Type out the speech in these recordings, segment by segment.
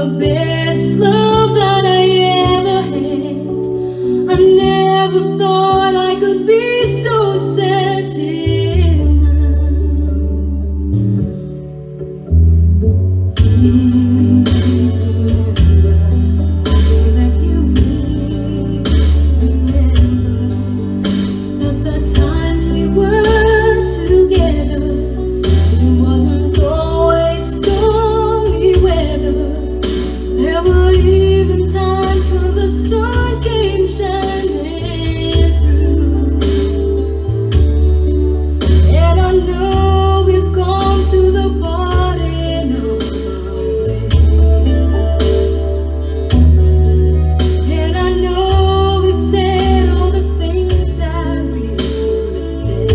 the best love that I ever had. I never thought I could be so sad till now. Please remember that you need. Remember that the times we were together, it wasn't always stormy weather. There were even times when the sun came shining through. And I know we've gone to the party on our way. And I know we've said all the things that we would say.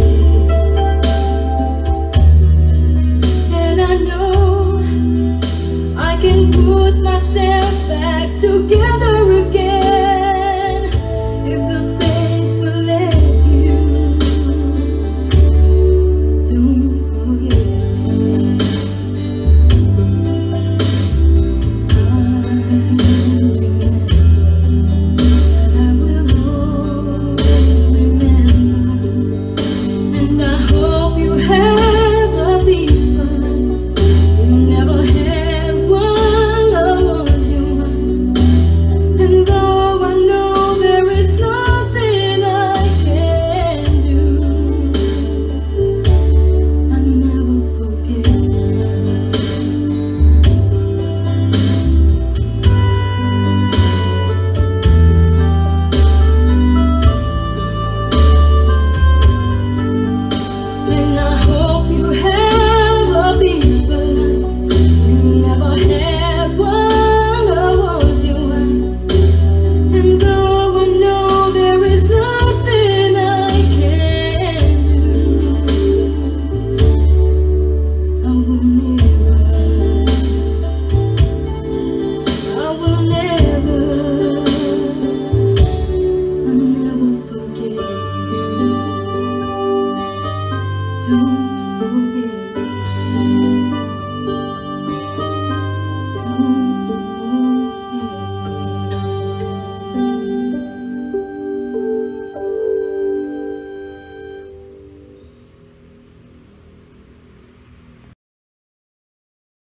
And I know I can put myself back together again if the fate will let you. Don't forget me. I remember, and I will always remember. And I hope you have a peaceful life. You never had one, I was your wife. And though I know there is nothing I can do, I never forget you. And I hope you have a peaceful life. You never had one, I was your wife. And though I know there is nothing I can do, I will never I'll never forget you. Don't